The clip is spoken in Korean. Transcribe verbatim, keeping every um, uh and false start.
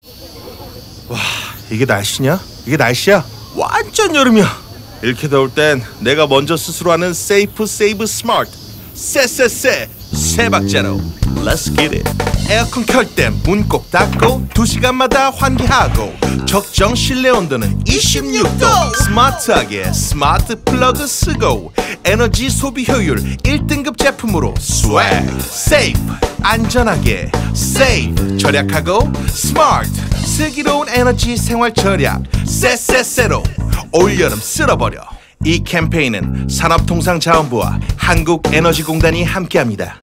와, 이게 날씨냐? 이게 날씨야? 완전 여름이야. 이렇게 더울 땐 내가 먼저 스스로 하는 세이프 세이브 스마트 쎄쎄쎄 세 박자로 Let's get it. 에어컨 켤 땐 문 꼭 닫고 두 시간마다 환기하고 적정 실내 온도는 이십육 도. 스마트하게 스마트 플러그 쓰고 에너지 소비 효율 일 등급 제품으로 swag. Safe 안전하게 Save 절약하고 Smart 슬기로운 에너지 생활 절약 쎄쎄쎄로 올여름 쓸어버려. 이 캠페인은 산업통상자원부와 한국에너지공단이 함께합니다.